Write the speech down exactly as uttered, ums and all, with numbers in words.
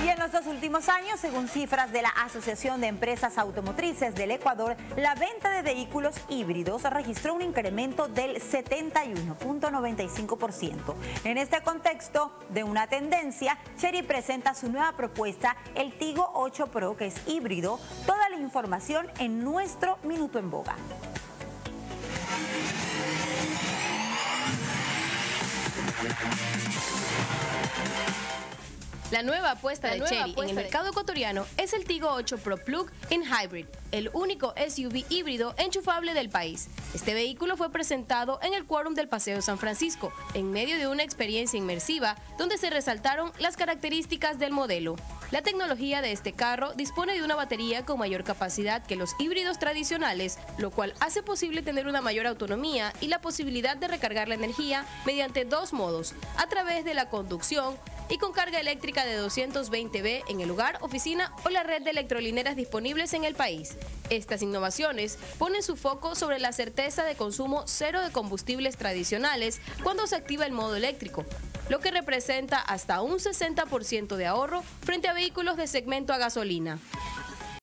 Y en los dos últimos años, según cifras de la Asociación de Empresas Automotrices del Ecuador, la venta de vehículos híbridos registró un incremento del setenta y uno punto noventa y cinco por ciento. En este contexto de una tendencia, Chery presenta su nueva propuesta, el Tigo ocho Pro, que es híbrido. Toda la información en nuestro Minuto en Boga. La nueva apuesta de Chery en el mercado ecuatoriano es el Tigo ocho Pro Plug-in Hybrid, el único S U V híbrido enchufable del país. Este vehículo fue presentado en el Quórum del Paseo San Francisco, en medio de una experiencia inmersiva donde se resaltaron las características del modelo. La tecnología de este carro dispone de una batería con mayor capacidad que los híbridos tradicionales, lo cual hace posible tener una mayor autonomía y la posibilidad de recargar la energía mediante dos modos, a través de la conducción y con carga eléctrica de doscientos veinte voltios en el hogar, oficina o la red de electrolineras disponibles en el país. Estas innovaciones ponen su foco sobre la certeza de consumo cero de combustibles tradicionales cuando se activa el modo eléctrico, lo que representa hasta un sesenta por ciento de ahorro frente a vehículos de segmento a gasolina.